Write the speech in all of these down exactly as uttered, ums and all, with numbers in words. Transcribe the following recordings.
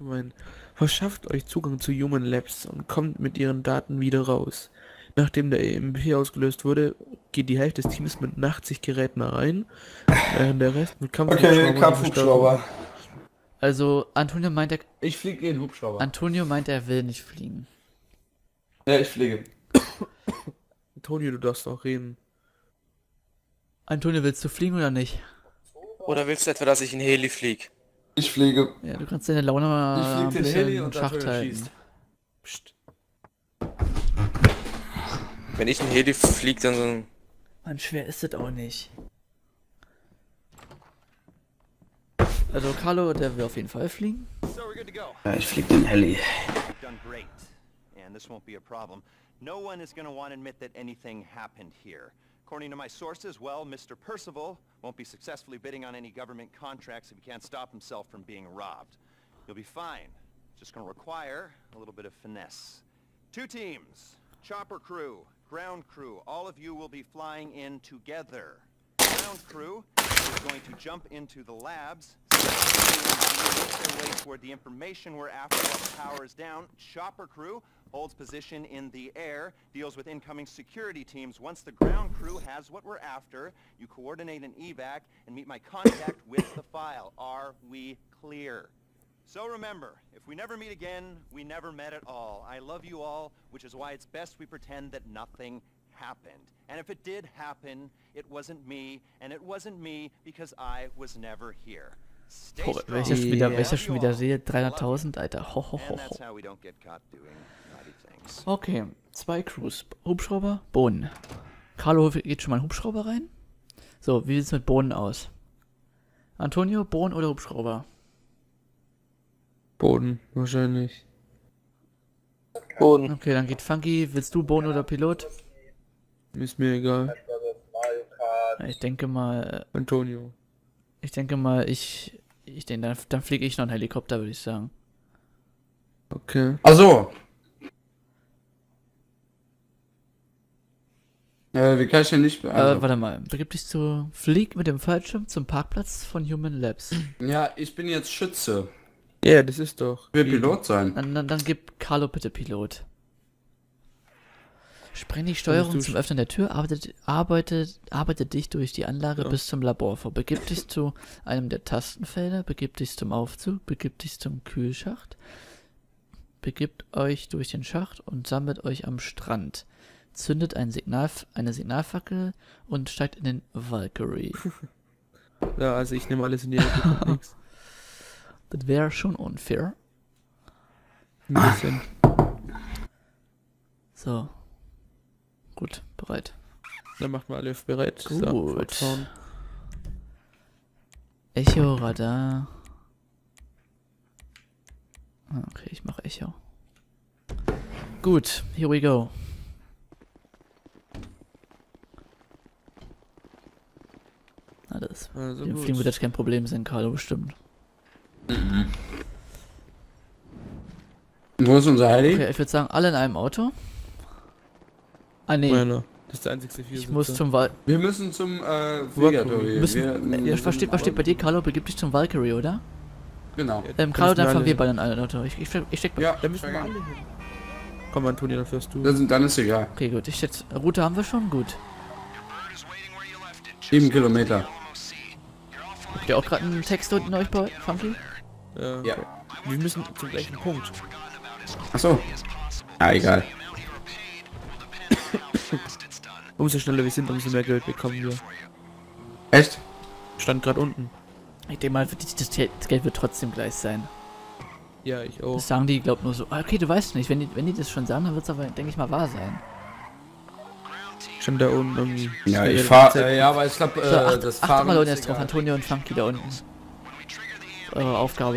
Mein, verschafft euch Zugang zu Human Labs und kommt mit ihren Daten wieder raus. Nachdem der E M P ausgelöst wurde, geht die Hälfte des Teams mit Nachtsichtgeräten rein, während der Rest mit Okay, Kampfhubschraubern Kampfhubschrauber. Also, Antonio meint, er, Ich fliege in den Hubschrauber. Antonio meint, er will nicht fliegen. Ja, ich fliege. Antonio, du darfst auch reden. Antonio, willst du fliegen oder nicht? Oder willst du etwa, dass ich in Heli flieg? Ich fliege. Ja, du kannst deine Laune mal Ich ein fliege den Heli bisschen und Schacht Antonio halten. schießt. Psst. Wenn ich in Heli flieg, dann so... Mann, schwer ist das auch nicht. Also Carlo, der will auf jeden Fall fliegen. Ja, ich fliege den Heli. Done great, and this won't be a problem. No one is going to want to admit that anything happened here. According to my sources, well, Mister Percival won't be successfully bidding on any government contracts if he can't stop himself from being robbed. You'll be fine. Just going to require a little bit of finesse. Two teams, chopper crew, ground crew. All of you will be flying in together. Ground crew is going to jump into the labs, make their way toward the information we're after while the power is down. Chopper crew holds position in the air, deals with incoming security teams. Once the ground crew has what we're after, you coordinate an evac and meet my contact with the file. Are we clear? So remember, if we never meet again, we never met at all. I love you all, which is why it's best we pretend that nothing happened. And if it did happen, it wasn't me, and it wasn't me because I was never here. Stay Boah, strong. welcher schon wieder, Ja. welcher schon wieder sehe? dreihunderttausend, Alter. Ho, ho, ho, And that's ho. how we don't get caught doing naughty things. Okay, zwei Crews. Hubschrauber, Bohnen. Carlo geht schon mal in Hubschrauber rein. So, wie sieht's mit Bohnen aus? Antonio, Bohnen oder Hubschrauber? Boden, wahrscheinlich. Boden. Okay, dann geht Funky. Willst du Bohnen oder Pilot? Ist mir egal. Ich denke mal, Antonio. ich denke mal, ich, ich denke, dann, dann fliege ich noch einen Helikopter, würde ich sagen. Okay. Ach so. Äh, wie kann ich denn nicht... Also, Äh, warte mal, begib dich zu, flieg mit dem Fallschirm zum Parkplatz von Human Labs. ja, ich bin jetzt Schütze. Ja, das ist doch. Ich will Pilot sein. Dann, dann, dann gib Carlo bitte Pilot. Spreng die Steuerung du zum sch- Öffnen der Tür, arbeitet, arbeitet, arbeitet dich durch die Anlage Ja. bis zum Labor vor. Begib dich zu einem der Tastenfelder, begib dich zum Aufzug, begib dich zum Kühlschacht, begibt euch durch den Schacht und sammelt euch am Strand. Zündet ein Signal, eine Signalfackel und steigt in den Valkyrie. Ja, also ich nehme alles in die Hand. Nix. Das wäre schon unfair. Ein bisschen. So. Gut, bereit. Dann macht mal alle bereit. So, Gut. fortfahren. Echo, Radar. Ah, okay, ich mache Echo. Gut, here we go. Na, das. Also Dem gut. Fliegen wird jetzt kein Problem sein, Carlo, bestimmt. Und wo ist unser Heli? Okay, ich würde sagen, alle in einem Auto. Ah, nee. Meiner. Das ist der einzigste vier Ich muss zum Val... Wir müssen zum äh, Vegatory. Müssen, Wir- ja, was, steht, was steht bei dir, Carlo? Begib dich zum Valkyrie, oder? Genau. Ähm, Carlo, müssen wir dann fahren alle wir hin. beide in ein Auto. Ich, ich, steck- ich steck bei... Ja, Da müssen wir alle hin. Komm, Antonio, dann fährst du. Das, dann ist egal. Okay, gut. Ich schätze, Route haben wir schon? Gut. Sieben Kilometer. Habt ihr auch gerade einen Text unten euch bei Funky? Ja. Ja. Wir müssen zum gleichen Punkt. Ach so. Ja, egal. Umso schneller wir sind, umso mehr Geld bekommen wir. Echt? Stand gerade unten. Ich denke mal, das, das Geld wird trotzdem gleich sein. Ja, ich auch. Das sagen die, glaub nur so. Ah, okay, du weißt nicht. Wenn die, wenn die das schon sagen, dann wird es aber, denke ich mal, wahr sein. Stand da unten irgendwie. Ja, ich Ja, fahr. das- Äh, ja, aber ich glaube, So, äh, acht, das acht Fahren mal unten ist jetzt drauf, egal. Antonio und Funky da unten. Eure Aufgabe.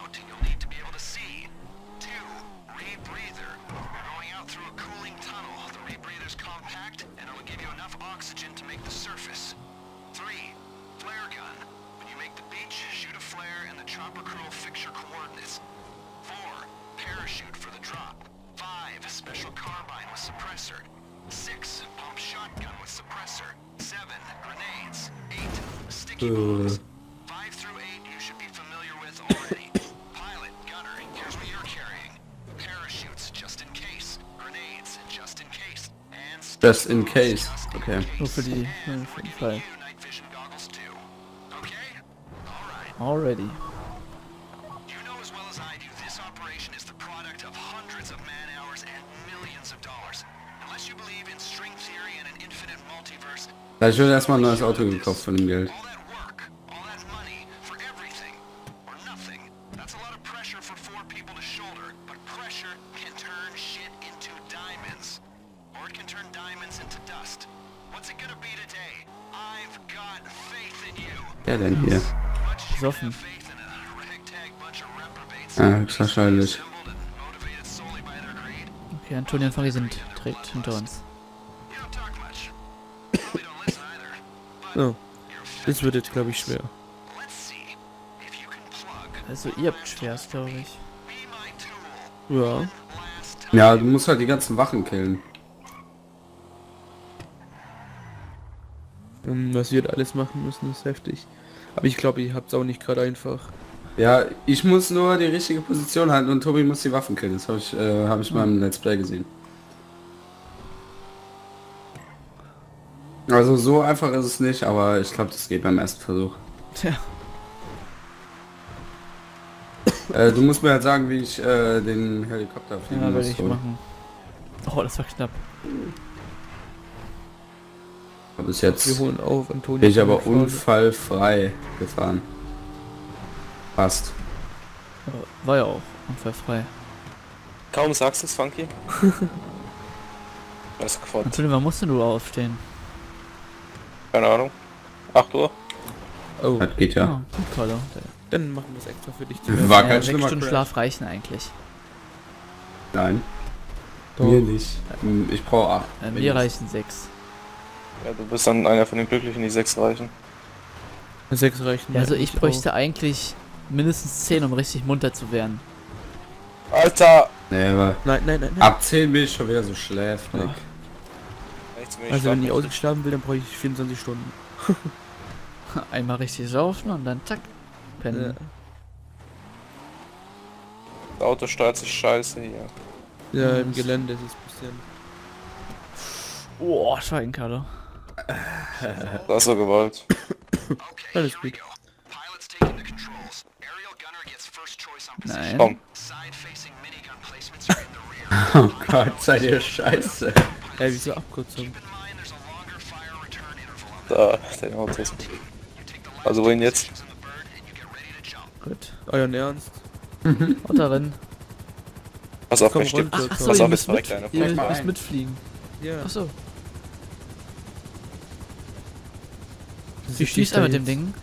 Special carbine with suppressor. Six pump shotgun with suppressor. Seven grenades. Eight sticky Äh, bullets. Five through eight you should be familiar with already. Pilot, gunner, Just in case. Okay. Nur für die, nur für den Fall. Already. You know as well as I do, this operation is the product of hundreds of man-hours and millions of dollars. Unless you believe in string theory and an infinite multiverse, Ich würde erstmal ein neues Auto gekauft von dem Geld. all that work, all that money for everything or nothing. That's a lot of pressure for four people to shoulder, but pressure can turn shit into diamonds. Or it can turn diamonds into dust. What's it gonna be today? I've got faith in you. Wer denn hier? Besoffen. Faith in a ragtag bunch of reprobates. Ah, höchstwahrscheinlich. Assembled and motivated solely by their greed. Okay, Antonio und Fanny sind direkt hinter uns. You don't talk much. Probably don't listen either. Oh, das wird jetzt, glaube ich, schwer. Let's see if you can plug Also ihr habt schwerst, glaube ich. be my tool Ja. last time. Ja, du musst halt die ganzen Wachen killen. Ähm, Was wir da alles machen müssen, ist heftig. Aber ich glaube, ihr habt es auch nicht gerade einfach. Ja, ich muss nur die richtige Position halten und Tobi muss die Waffen killen. Das habe ich, äh, hab ich mal im Let's Play gesehen. Also so einfach ist es nicht, aber ich glaube, das geht beim ersten Versuch. Tja. Äh, du musst mir halt sagen, wie ich äh, den Helikopter fliegen Ja, muss. werde ich so. machen. Oh, das war knapp. Bis Wir jetzt holen auf, Antonio. bin ich aber kommt vorne. unfallfrei gefahren. Fast. Aber war ja auch unfallfrei. Kaum sagst du es, Funky. Das ist Quatsch. Antonio, wann musst denn du aufstehen? Keine Ahnung. acht Uhr? Oh, Das geht ja. Ah, gut, Carlo. dann machen wir es extra für dich. War Ja, kein sechs schlimmer Stunden Crash. Schlaf reichen eigentlich. Nein, Doch. mir nicht. Ich brauche acht. Äh, mir reichen sechs. Ja, du bist dann einer von den Glücklichen, die sechs reichen. Sechs reichen. Ja, also mir ich nicht bräuchte eigentlich mindestens zehn, um richtig munter zu werden. Alter! Nee, aber auf. Nein, nein, nein, nein. ab zehn bin ich schon wieder so schläfrig. Ja. Nichts mehr, Also wenn ich ausgeschlafen will, dann brauche ich vierundzwanzig Stunden. Einmal richtig saufen und dann zack, Ja. pennen. Das Auto steuert sich scheiße hier. Ja, im Gelände ist es ein bisschen... Oh, Schweigen, Carlo. Das ist so gewollt. Okay, Alles here we gut. go. Pilots taking the controls. Aerial gunner gets first choice on position. Nein. Komm. Side-facing minigun placements are in the rear. Oh Gott, seid ihr scheiße. Ey, wieso Abkürzung? Keep in mind there's a longer fire return interval on Da, dein Auto ist. You take the left Also wohin jetzt? positions in the bird and you get ready to jump. Gut. Euren Ernst? Und darin. Pass auf, Komm wer stirbt. runter. Ach, achso, Pass ihr auf, müsst, jetzt verreckt mit, einer. ihr mal müsst ein. mitfliegen. Ja. Achso. Das Wie ist schießt da er mit dem jetzt. Ding?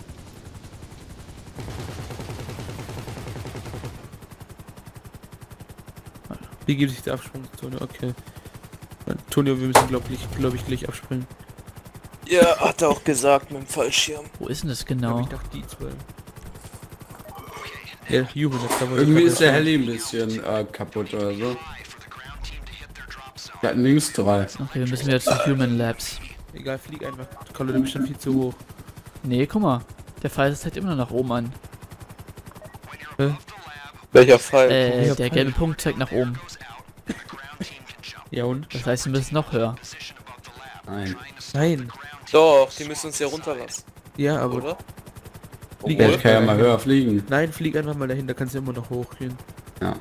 Wie gibt sich der Absprungszone? Okay. Antonio, wir müssen glaube ich, glaub ich gleich abspringen. Ja, hat er auch gesagt mit dem Fallschirm. Wo ist denn das Aber genau? ich dachte die zwei. Ja, Juhu, das kann man Irgendwie nicht ist der vergessen. Heli ein bisschen äh, kaputt oder so. Five for the ground team to hit their drop zone. Wir hatten links drei. Okay, wir müssen wieder zu Human Labs. Egal, flieg einfach. Carlo, du bist schon viel zu hoch. Nee, guck mal. Der Pfeil ist halt immer noch nach oben an. Hä? Welcher Fall? Äh, Ja, der Pfeil. gelbe Punkt zeigt nach oben. Ja und? Das heißt, wir müssen noch höher. Nein. Nein. Doch, die müssen uns ja runterlassen, Ja, aber... oder? Flieg Ja, Obwohl, ich kann ja mal höher fliegen. Nein, flieg einfach mal dahin, da kannst du immer noch hochgehen. Ja.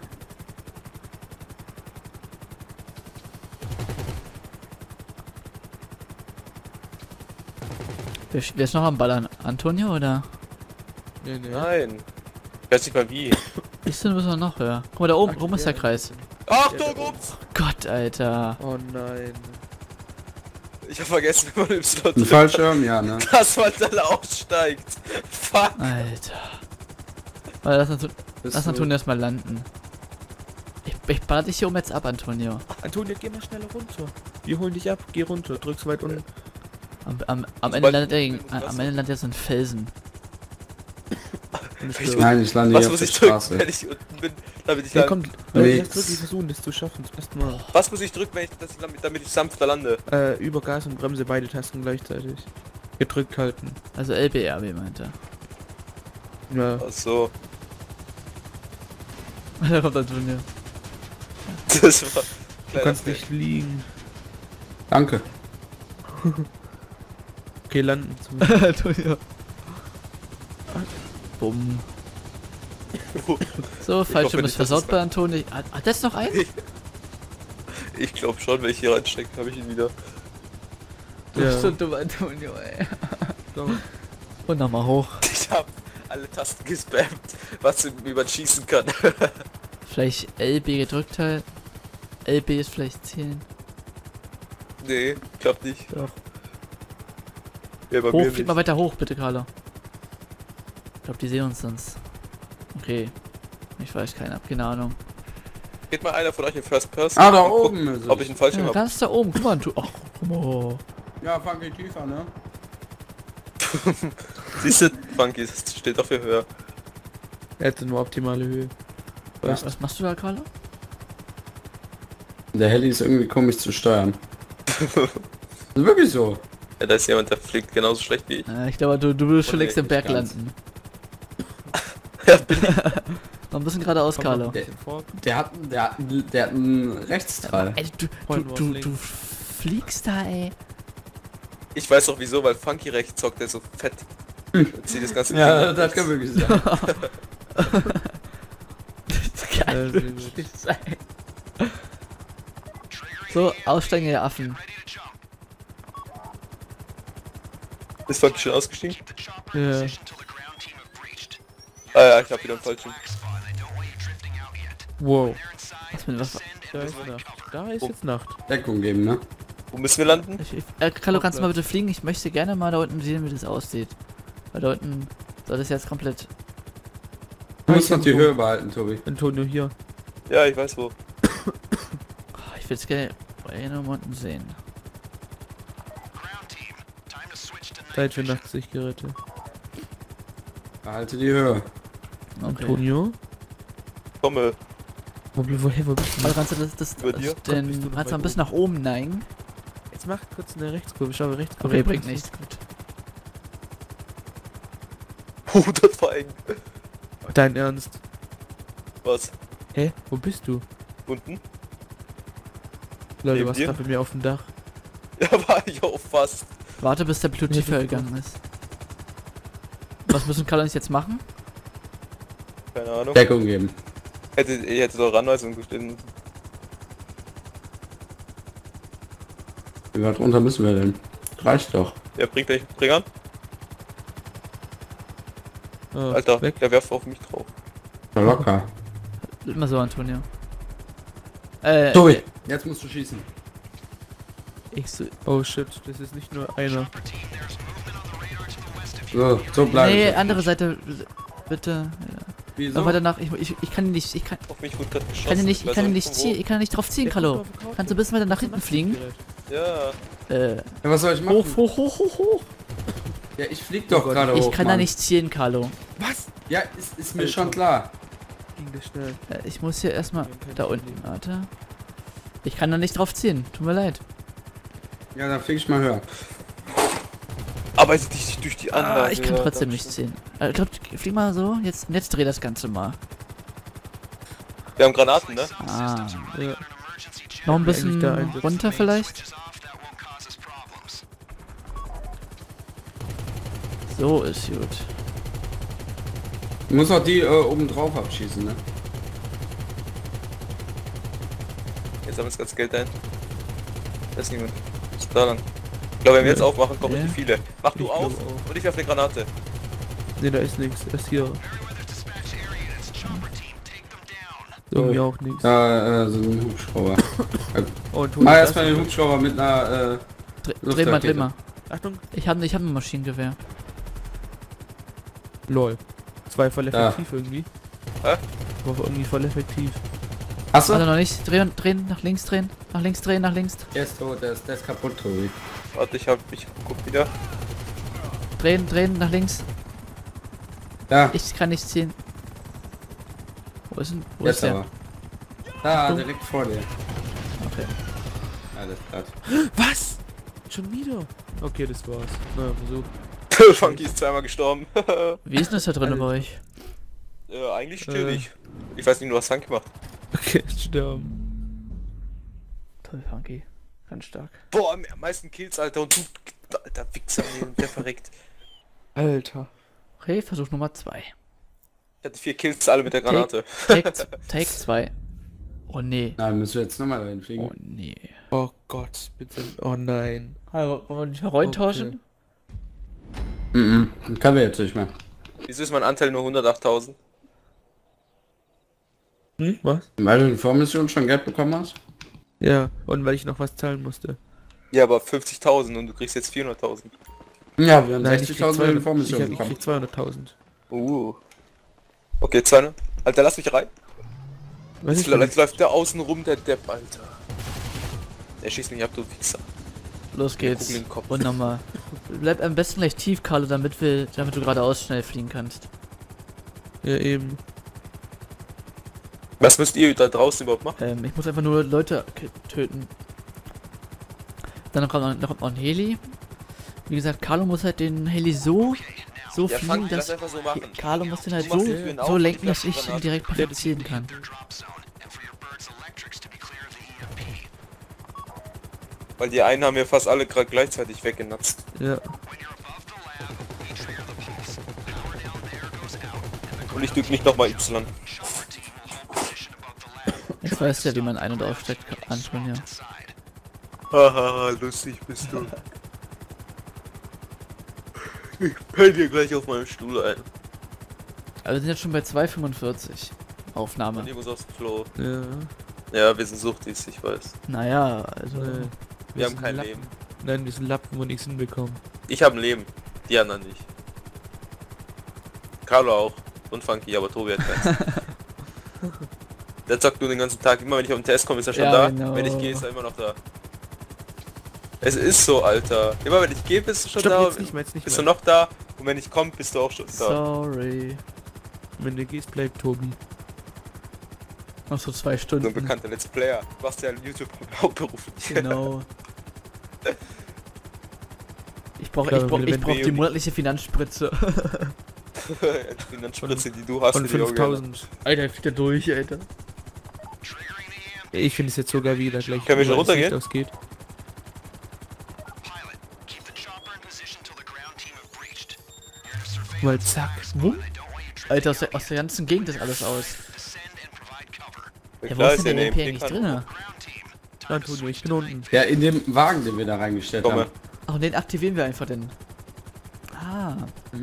Wer, wer ist noch am Ballern? Antonio oder? Nee, nee. nein. Ich weiß nicht mal wie. Ich finde, müssen wir noch höher. Guck mal, da oben, oben ist der Kreis. Achtung, ups! Gott, Alter. Oh nein. Ich hab vergessen, wie man Y Ein drückt. Fallschirm? Ja, ne? Dass man dann aussteigt. Fuck. Alter. Warte, lass, Anto Bist lass du- Antonio erstmal landen. Ich, ich baller dich hier um jetzt ab, Antonio. Antonio, geh mal schneller runter. Wir holen dich ab, geh runter, drück's weit unten. Am, am, am Sobald Ende landet er du gegen, ins am Wasser- Ende landet er so ein Felsen. Und es Ich- wird- Nein, ich lande Was hier auf muss der ich drücken, Straße. wenn ich unten bin, damit ich Ja, dann... komm, Nix. lass wirklich versuchen, das zu schaffen. Erstmal. Was muss ich drücken, wenn ich, dass ich damit, damit ich sanfter lande? Äh, über Gas und Bremse beide Tasten gleichzeitig. Gedrückt halten. Also L B R B meinte Ja. Ach so. er. Da kommt Antonio. Das war... Du kannst nicht fliegen. Danke. Okay, landen zum Antonio. Bumm. So, Fallschirm hoffe ist nicht, dass versaut es- bei Antonio. Hat, hat das noch einen? Ich glaube schon, wenn ich hier reinstecke, habe ich ihn wieder. Du Ja. bist so dumm, Antonio, ey. Doch. Und nochmal hoch. Ich habe alle Tasten gespammt, was wie man schießen kann. Vielleicht L B gedrückt halt. L B ist vielleicht zählen. Nee, klappt nicht. Doch. Ja, bei Hoch, mir flieg nicht. mal weiter hoch, bitte, Carla. Ich glaube, die sehen uns sonst. Okay. Ich weiß keiner, keine Ahnung. Geht mal einer von euch in First Person. Ah, da und guckt, oben ist ob es. ich einen Fallschirm Ja, habe. ganz da oben, guck mal, du. Ach, guck mal. Ja, fang ich tiefer, ne? Siehst du, Funky, das steht doch viel höher. Er hätte nur optimale Höhe. Was, was machst du da, Carla? Der Heli ist irgendwie komisch zu steuern. Das ist wirklich so. Ja, da ist jemand, der fliegt genauso schlecht wie ich. Äh, ich glaube, du, du würdest schon Nee, längst im nicht Berg ganz. landen. Ja, bin Noch ein bisschen geradeaus, Komm noch Carla. ein bisschen vor. Der hat, der hat, der hat einen Rechtsstrahl. Ey, du, du, Vorhin war's du, links. du fliegst da, ey. Ich weiß auch wieso, weil Funky rechts zockt, der ist so fett. Und zieht das ganze Ja, Ding das nach kann rechts. wirklich sein. Geil, Äh, sehr gut. wirklich sein. So, aussteigen, ihr Affen. Ist Funky schon ausgestiegen? Ja. Ah ja, ich hab wieder einen Fallschirm. Wow. Was mit was? Da ist Nacht. Da ist jetzt Nacht. Deckung geben, ne? Wo müssen wir landen? Ich, ich, äh, Carlo, kannst du mal bitte fliegen? Ich möchte gerne mal da unten sehen, wie das aussieht. Weil da unten soll das jetzt komplett... Du musst noch die Höhe behalten, Tobi. Antonio hier. Ja, ich weiß wo. Oh, ich will es gerne bei einem unten sehen. Zeit für Nachtsichtgeräte. Behalte die Höhe. Okay. Antonio? Komme. Wo, woher, wo bist du? Also kannst du das, das, Über dir? das Komm, bist du den, noch kannst du weit ein bisschen nach oben neigen? Jetzt mach kurz eine Rechtskurve. Schau, Rechtskurve. Okay, bringt nichts. Gut. Oh, das war eng. Dein Ernst? Was? Hä? Wo bist du? Unten? Leute, Neben was dir? gerade bei mir auf dem Dach? Ja, war ich auch fast. Warte, bis der Pilot Ja, tiefer das- gegangen ist. Was müssen Carlo und ich jetzt machen? Keine Ahnung. Deckung geben. Hätte, ihr hättet doch Ranweisung gestehen. Wie weit runter müssen wir denn? Reicht doch. Ja, bringt euch, bring an. Oh, Alter, weg. der werft auf mich drauf. Na locker. Immer so, Antonio. Äh, Tobi, jetzt musst du schießen. ich so... Oh shit, das ist nicht nur einer. So, so bleiben. Nee, andere Seite, bitte. Ja. Wieso? Noch weiter nach, ich, ich, ich kann ihn nicht, ich kann, Auf mich wurde gerade geschossen. kann ihn nicht, ich weiß kann ihn auch nicht von wo. ziehen, ich kann nicht drauf ziehen, Der Carlo. kommt auf den Couch. Kannst du ein bisschen weiter nach hinten fliegen? Nachtsichtgerät. Ja, Äh, Ja, was soll ich machen? hoch, hoch, hoch, hoch, hoch. Ja, ich flieg doch Oh Gott, gerade hoch. Ich kann da Mann. nicht zielen, Carlo. Was? Ja, ist, ist mir Alter. schon klar. Ging das schnell. Äh, Ich muss hier erstmal, Ja, kein da Problem. unten, warte. Ich kann da nicht drauf ziehen, tut mir leid. Ja, dann flieg ich mal höher. arbeite dich durch die Anlage. Ah, ich kann ja, trotzdem dann- nicht ziehen. Äh, Ich glaub, flieg mal so, jetzt, und jetzt dreh das Ganze mal. Wir haben Granaten, ne? Ah, Ja. noch ein Eigentlich bisschen da einsetzen. runter vielleicht? So ist gut. Du musst auch die äh, oben drauf abschießen, ne? Jetzt haben wir das ganze Geld ein. Da ist niemand. Ist da lang. Ich glaube, wenn wir jetzt Ja. aufmachen, kommen Ja. richtig viele. Mach du Ich auf glaub auch. und ich werfe eine Granate. Ne, da ist nichts. Das hier. Irgendwie auch nichts. Ja, äh, so ein Hubschrauber. Oh, und Mach das- erstmal den Hubschrauber mit einer, äh, Dreh, dreh mal, Luftrakete. dreh mal. Achtung. Ich habe ich hab ein Maschinengewehr. Lol. Das war voll Ja. effektiv irgendwie. Hä? War irgendwie voll effektiv. hast Warte du? noch nicht. Drehen, drehen, nach links drehen. Nach links drehen, nach links. Der ist tot, der ist, der ist kaputt, Tobi. Warte, ich hab, ich guck wieder. Drehen, drehen, nach links. Ja, Ich kann nicht ziehen. Wo ist denn? Wo jetzt ist der? aber. Da, Achtung. direkt vor dir. Okay. Alles klar. Was? Schon wieder? Okay, das war's. Na, Versuch. Funky ist zweimal gestorben. Wie ist denn das da drin Alter. bei euch? äh, eigentlich chillig. Ich weiß nicht, du hast Funky gemacht. Okay, sterben. Toll, Funky. Ganz stark. Boah, am meisten Kills, Alter, und du, alter Wichser, der verreckt. Alter. Okay, Versuch Nummer zwei. Ich hatte vier Kills, alle mit der Granate. Take Take zwei. Oh nee. Nein, müssen wir jetzt nochmal dahin fliegen. Oh nee. Oh Gott, bitte. Oh nein. Also, wollen wir nicht mal Rollen Okay. tauschen? Mhm. Können wir jetzt nicht mehr. Wieso ist mein Anteil nur hundertachttausend? Hm, was? Weil du in Vormission schon Geld bekommen hast? Ja, und weil ich noch was zahlen musste. Ja, aber fünfzigtausend und du kriegst jetzt vierhunderttausend. Ja, wir haben Nein, ich krieg sechzigtausend in zweihundert ich, Vormission hab- ich bekommen. krieg zweihunderttausend. Uh. Okay, zweihundert. Alter, lass mich rein. Was Jetzt, ich jetzt läuft der außen rum, der Depp, Alter. Der schießt mich ab, du Wichser. Los Wir geht's. gucken in den Kopf. Und nochmal. Bleib am besten gleich tief, Carlo, damit wir, damit du geradeaus schnell fliegen kannst. Ja, eben. Was müsst ihr da draußen überhaupt machen? Ähm, ich muss einfach nur Leute k- töten. Dann kommt noch, noch kommt noch ein Heli. Wie gesagt, Carlo muss halt den Heli so, so Ja, fliegen, Frank, dass lass einfach so machen. Carlo muss den halt Du so, machst die Türen auf so und lenken, dass ich ich lass die ihn direkt Granate. perfekt zielen kann. Weil die einen haben ja fast alle gerade gleichzeitig weggenatzt. Ja. Und ich drück nicht nochmal Y. Jetzt weißt du ja, wie man ein- und aussteckt, Anton, ja. Haha, lustig bist du. Ich pell dir gleich auf meinem Stuhl ein. Also wir sind jetzt schon bei zwei fünfundvierzig. Aufnahme. Und ich muss aufs Klo. Ja. Ja, wir sind Suchtis, ich weiß. Naja, also... Nee. Wir haben sind kein Lappen. Leben. Nein, wir sind Lappen, wo nichts hinbekommen. Ich habe ein Leben, die anderen nicht. Carlo auch. Und Funky, aber Tobi hat keins. Der zockt nur den ganzen Tag. Immer wenn ich auf den Test komme, ist er schon Ja, da. genau. Wenn ich gehe, ist er immer noch da. Es ist so, Alter. Immer wenn ich gehe, bist du schon Stopp, da. jetzt nicht mehr, jetzt nicht Bist mehr. du noch da? Und wenn ich komme, bist du auch schon da. Sorry. Wenn du gehst, bleibt Tobi. Noch so zwei So ein Stunden. bekannter Let's Player. Du machst ja einen YouTube hauptberuflich. Genau. Ich brauche Ja, ich brauch, wenn- ich wenn brauch wir- die monatliche Finanzspritze. Die Finanzspritze, die du hast. Von für die Organe. fünftausend. Alter, fliegt er durch, Alter. Ich finde es jetzt sogar wieder gleich. Können wir schon überall das runtergehen? Licht ausgeht. Mal zack. Wumm. Alter, aus der, aus der ganzen Gegend ist alles aus. Ja, Ja, wo klar, ist denn der ja E M P eine eigentlich E M P drin? Antonio, ich bin unten. Ja, in dem Wagen, den wir da reingestellt Komme. haben. Ach, und den aktivieren wir einfach denn. Ah.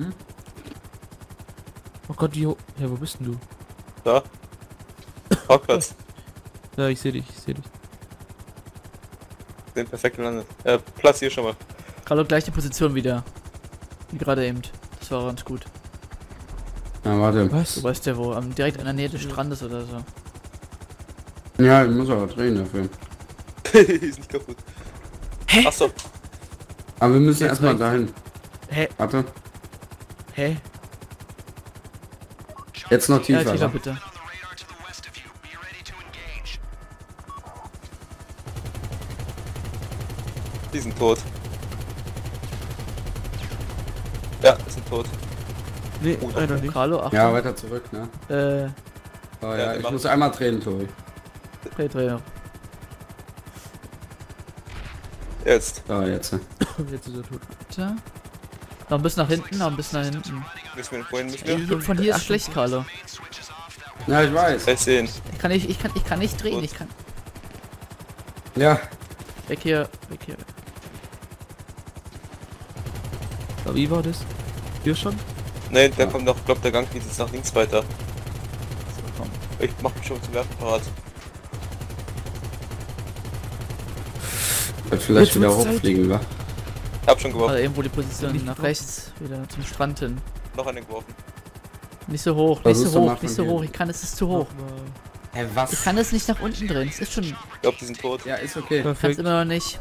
Oh Gott, wie hoch. Ja, wo bist denn du? Da. Parkplatz. Ja, ich sehe dich, ich sehe dich. Sind perfekt gelandet. Äh, Platz hier schon mal. Carlo, gleiche Position wieder. Wie gerade eben. Das war ganz gut. Ja, warte. Du Was? weißt ja wo, am, direkt in der Nähe des Strandes oder so. Ja, ich muss aber drehen dafür. Ist nicht kaputt. Hä? Achso. Aber wir müssen Jetzt erstmal reicht's. dahin. Hä? Warte. Hä? Jetzt noch Ja, tiefer. tiefer wa? bitte. Die sind tot. Ja, die sind tot. Nee, Oh, einer nicht. Carlo, Achtung. Ja, weiter zurück, ne? Äh, Oh, Ja, ja, wir ich machen- muss einmal drehen, Tobi. Drehdreher. Jetzt. So, jetzt. Jetzt ist er tot. Bitte. Noch ein bisschen nach hinten, noch ein bisschen nach hinten. Müssen wir vorhin nicht Ey, mehr. die Look von hier ist schlecht, Carlo. Ja, ich weiß. Ich sehen. Ich kann nicht, ich kann, ich kann nicht drehen, ich kann. Ja. Weg hier, weg hier. Aber wie war das? Hier schon? Ne, da kommt noch, glaub der Gang geht jetzt nach links weiter. So, komm. Ich mach mich schon zum Werfen parat. Wird vielleicht Jetzt wieder wird's Zeit. hochfliegen, wa? Ich hab schon geworfen. Also irgendwo die Position Nicht nach drauf. rechts, wieder zum Strand hin. Noch einen geworfen. Nicht so hoch, nicht Versuch's so doch mal hoch, nicht von so hier. hoch. Ich kann, es ist zu hoch. Nochmal. Hä, was? Ich kann es nicht nach unten drehen. Es ist schon, Ich glaub, die sind tot. Ja, ist okay. ich kann es Perfekt. immer noch nicht.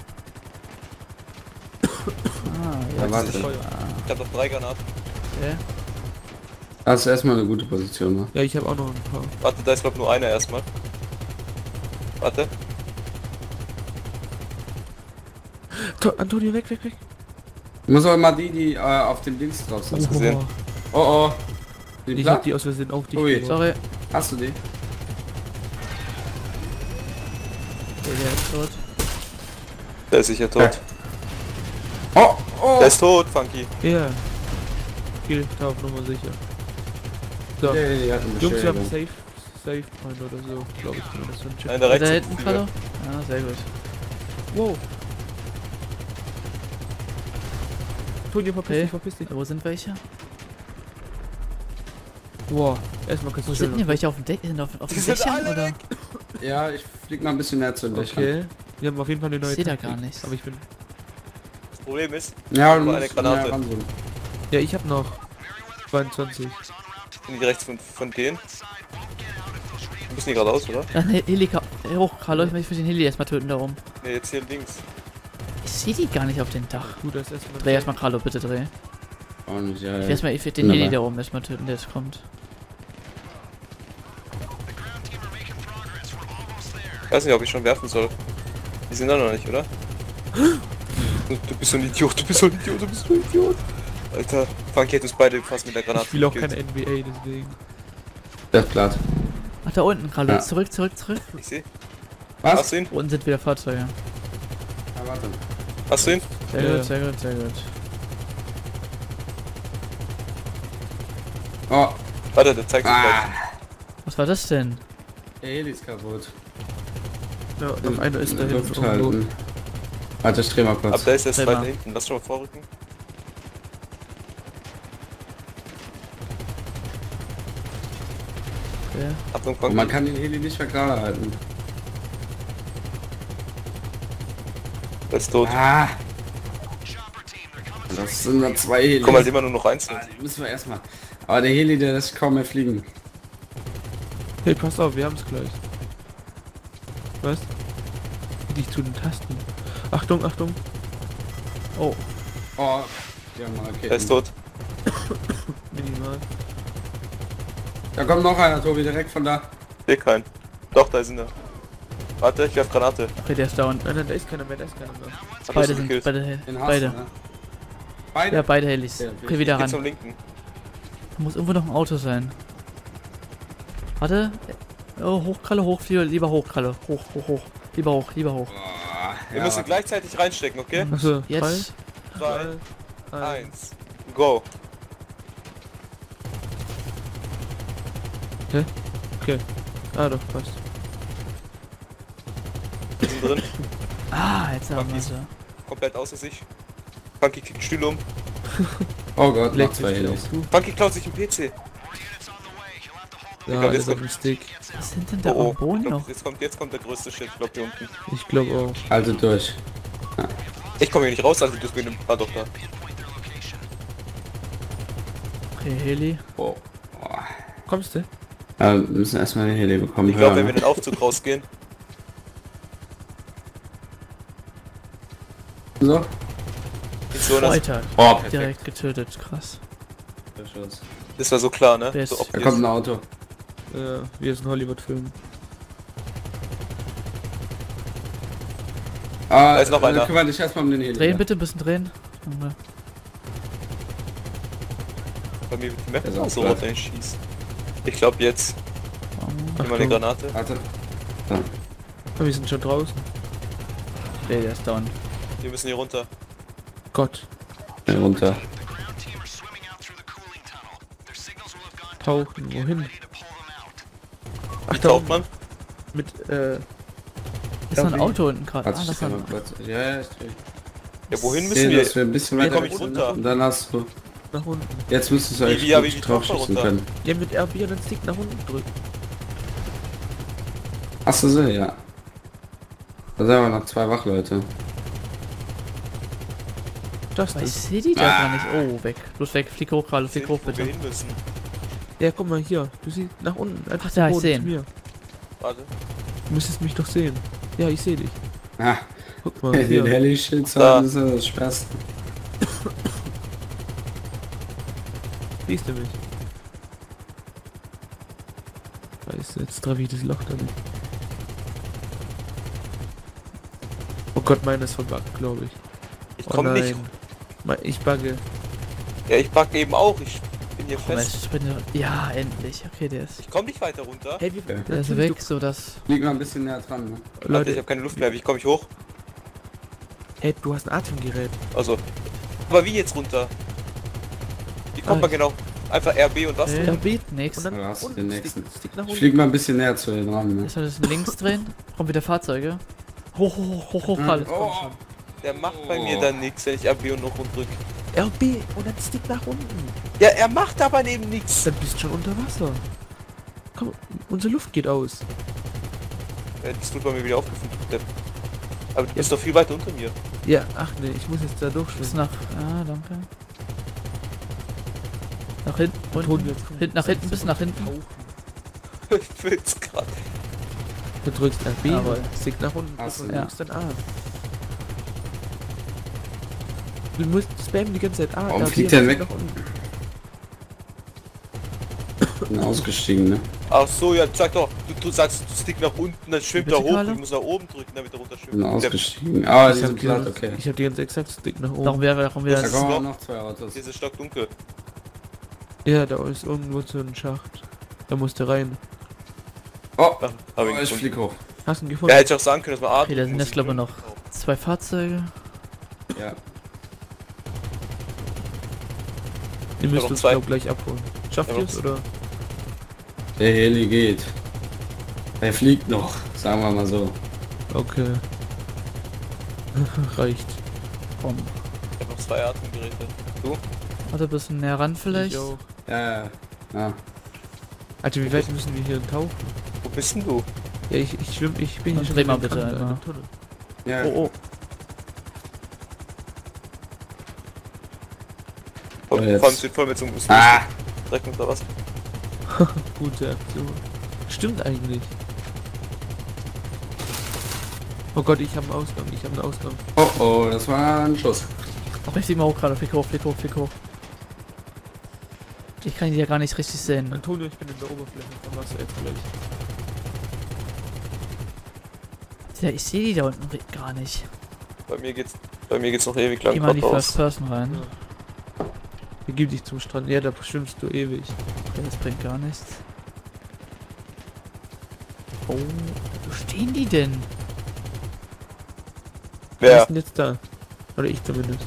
Ah, Ja, ja, warte. Ich hab noch drei Granaten. okay. Das ist erstmal eine gute Position, wa? Ja, ich habe auch noch ein paar. Warte, da ist glaub nur einer erstmal. Warte. To Antonio, weg, weg, weg. Ich muss aber mal die, die äh, auf dem Dings drauf sind. Hast du gesehen? Oh oh. Die Ich platt? hab die aus Versehen auf dich Ui. geworfen. Sorry. Hast du die? Okay, der ist tot. Der ist sicher tot. Oh, oh. Der ist tot, Funky. Ja. Viel da auf Nummer sicher. So, Ja, ja, ja, hat eine Jungs, wir haben Beschädigung. Safe, Safe Point oder so, glaube ich zumindest. So ein Chip. Nein, da Da rechts. hinten, sind Carlo? viele. Ja, sehr gut. Wow. Toni, verpiss Okay. dich, verpiss dich. Wo sind welche? Wow, erstmal kannst Wo du sind denn welche auf dem Deck? Sind auf, auf Die den sind Dächern alle oder? Ja, ich flieg mal ein bisschen näher zu den Dächern. Okay, wir haben auf jeden Fall eine neue Ich seh da Taktik, gar nichts. aber ich bin... Das Problem ist, Ja, Nur du eine musst Granate. näher ranzoomen. Ja, ich hab noch zweiundzwanzig. sind die rechts von, von denen. Die müssen die geradeaus, oder? Ja, ne, Heli, ka- hoch, Carlo, ich möchte den Heli erstmal töten da oben. Ne, jetzt hier links. Ich sehe die gar nicht auf dem Dach. Gut, das ist erstmal... Dreh erstmal, Carlo, bitte dreh. Auch nicht, ja, Ich will ja. erstmal, ich will den Wunderbar. Heli da oben erstmal töten, der jetzt kommt. Ich weiß nicht, ob ich schon werfen soll. Die sind da noch nicht, oder? Du, du bist so ein Idiot, du bist so ein Idiot, du bist so ein Idiot. Alter, Funky hat uns beide fast mit der Granate Ich will auch gekillt. keine N B A, deswegen. Der ist platt. Ach, da unten, Carlo, Ja. jetzt zurück, zurück, zurück. Ich seh. Was? Hast du ihn? Unten sind wieder Fahrzeuge. Ah, warte. Hast du ihn? Sehr Ja. gut, sehr gut, sehr gut. Oh, Warte, der zeigt sich ah. gleich. Was war das denn? Der Heli ist kaputt. Ja, noch einer ist da In der Luft hinten irgendwo. halten. Warte, ich dreh mal kurz. Ab da ist der Dreh zweite mal. hinten. Lass schon mal vorrücken. Okay. Achtung, Und Funky. man kann den Heli nicht mehr gerade halten. Der ist tot. Ah! Das sind dann zwei Heli. Komm halt immer nur noch einzeln. Ah, die müssen wir erstmal. Aber der Heli, der lässt kaum mehr fliegen. Hey, pass auf, wir haben's gleich. Was? Nicht zu den Tasten. Achtung, Achtung. Oh, Oh, die haben Raketen. Der ist tot. minimal. Da kommt noch einer, Tobi, direkt von da. Sehe keinen. Doch, da sind er. Warte, ich werf Granate. Okay, der ist down. Nein, nein, da ist keiner mehr, da ist keiner mehr. Hab Beide ich sind, gekillt. beide, Den hast beide. du, ne? Beide? Ja, beide Helis. Ja, Okay, wieder Geh ran. zum linken. Da muss irgendwo noch ein Auto sein. Warte. Oh, hoch, Kralle, hoch, lieber, lieber hoch, Kralle. Hoch, hoch, hoch. Lieber hoch, lieber hoch. Boah, Wir ja, müssen warte. gleichzeitig reinstecken, okay? Achso, Jetzt. drei, drei, eins, go. Okay. Ah, doch, passt. Wir sind drin. Ah, jetzt haben wir Funky. sie. Komplett außer sich. Funky kickt Stühle um. Oh Gott, noch Legt zwei sich Helis. auf zu. Funky klaut sich einen P C. Ja, glaub, jetzt ist auf kommt- dem Stick. Was sind denn da Oh, am Boden oh. noch? Jetzt kommt, jetzt kommt der größte Shit, glaub hier unten. Ich glaube auch. Haltet durch. Ich komme hier nicht raus, also du bist mit dem... Ah doch, da. Okay, Heli. Oh. Boah. Kommst du? Ja, wir müssen erstmal den Heli bekommen. Ich glaube, wenn höher, wir in den Aufzug rausgehen, ne? So. ist so, das, Alter, Oh, perfekt. direkt getötet. Krass. Der Schuss. das war so klar, ne? Wer ist- So Da obvious. kommt ein Auto. Ja, wie es ein Hollywood-Film. Ah, Da ist noch äh, einer. Kümmere dich erstmal um den Heli. Drehen ja. bitte, ein bisschen drehen. Junge. Bei mir wird die Map Der ist auch auch so platt. rot, wenn ich schieß. Ich glaube jetzt. Nimm mal eine Achtung. Granate. Warte. Ah, wir sind schon draußen. Okay, der ist down. Wir müssen hier runter. Gott. Schnell runter. Tauchen. Wohin? Ach, Wie da taucht oben. man? Mit, äh... Ist noch ein Darf Auto unten gerade. Warte, Ah, ich das dreh war mal kurz. Ja, ja, ich dreh. Ja, wohin Ich müssen sehe, wir? dass wir ein bisschen Wie weiter komm ich weg sind. runter? Und dann hast du... nach unten. Jetzt müsstest du Wie- eigentlich wie- wie- gut wie drauf kommt man schießen runter? können. Ja, mit R B und den Stick nach unten drücken. Hast du sie? Ja. Da sind aber noch zwei Wachleute. Das Aber ich ist. sehe die da gar nicht. Oh, weg. Los weg, flieg hoch gerade, flieg Sehen, hoch wo wir bitte. hin müssen. Ja, guck mal hier. Du siehst nach unten. Einfach Ach, da, zum ich Boden seh zu ihn. mir. Warte. Du müsstest mich doch sehen. Ja, ich sehe dich. Ah, Guck mal, den hier. Heli-Schild zu Da. halten, ist ja das Schwerste. Siehst du mich? Scheiße, jetzt treffe ich das Loch da nicht. Oh Gott, meine ist verbuggt, glaube ich. Ich Oh komme nicht. nein. Me- Ich bugge. Ja, ich pack eben auch. Ich bin hier Komm, fest. jetzt springe. Ja, endlich. Okay, der ist. Ich komme nicht weiter runter. Hey, wie, Okay. Der ist natürlich, weg, so dass. Lieg mal ein bisschen näher dran, ne? du- Warte, ich Leute, habe keine Luft mehr. Wie komme ich hoch? Hey, du hast ein Atemgerät. Also. Aber wie jetzt runter? Wie kommt Ah, man genau? Einfach R B und was? Ja, beat, nix. Und dann Da hast du unten, den nächsten. Stick, Stick nach Ich unten. flieg mal ein bisschen näher zu den ran. Ne? Jetzt soll das links drehen. Kommt wieder Fahrzeuge. Hoch, hoch, hoch, hoch, Karl. Oh, Der macht bei mir dann nichts, wenn ich R B und noch runter drück. R B und dann Stick nach unten. Ja, er macht aber eben nichts. Dann bist du schon unter Wasser. Komm, unsere Luft geht aus. Ja, das wird bei mir wieder aufgefunden. Depp. Aber du bist doch viel weiter unter mir. Ja, ach nee, ich muss jetzt da Bis durchschwimmen. nach. Ah, danke. Nach hinten. Ton, unten. jetzt kommt- Hinten, nach hinten, bis nach hinten. Ich will's grad. Du drückst R B, Jawohl. Stick nach unten Ach so. und Ja. drückst dann A. Du musst spammen die ganze Zeit A. Warum R B, fliegt der Stick weg? nach unten. bin ausgestiegen, ne? Ach so, ja, sag doch. Du, du sagst, du stick nach unten, dann schwimmt Bitte, er hoch. Carlo? Du musst nach oben drücken, damit er runter Bin schwimmt. Der, ausgestiegen. Ah, die Ich hab, sind die, platt, okay. ich hab die ganze Zeit gesagt, Stick nach oben. Darum wäre, darum wäre Da Das das. kommen auch noch- noch zwei Autos. hier ist es stockdunkel. Ja, da ist irgendwo so ein Schacht. Da musst du rein. Oh, Ach, hab oh ich ich gefunden. flieg hoch. Hast du ihn Ja, gefunden? hätte ich auch sagen können, dass man atmen Okay, da sind muss. jetzt glaube ich noch zwei Fahrzeuge. Ja. Ihr müsst noch uns zwei. glaub, gleich abholen. Schafft Ja, ihr noch es oder? Der Heli geht. Er fliegt noch, sagen wir mal so. Okay. Reicht. Komm. Ich hab noch zwei Atemgeräte. Du? Warte, ein bisschen näher ran vielleicht. Ich auch. Ja, ja. ja. Alter, wie weit müssen wir hier tauchen? Wo bist denn du? Ja, ich, ich schwimm, ich bin Dann hier schon dreh mal im bitte Tunnel, einmal. im Tunnel. ja. Oh, oh. Voll, jetzt. vor allem steht voll mit so einem Ah! Dreck unter was? Gute Aktion. Stimmt eigentlich. Oh Gott, ich habe einen Ausgang, ich habe einen Ausgang. Oh oh, das war ein Schuss. Auch richtig mal hoch gerade. Flick hoch, flick hoch, flick hoch. Ich kann die ja gar nicht richtig sehen. Antonio, ich bin in der Oberfläche vom Wasser jetzt gleich. Ja, ich sehe die da unten ri- gar nicht. Bei mir geht's, bei mir geht's noch ewig lang Geh mal in die geradeaus. First Person rein. Begib dich zum Strand. Ja, da schwimmst du ewig. Okay, das bringt gar nichts. Oh, wo stehen die denn? Wer Wer? ist denn jetzt da? Oder ich zumindest.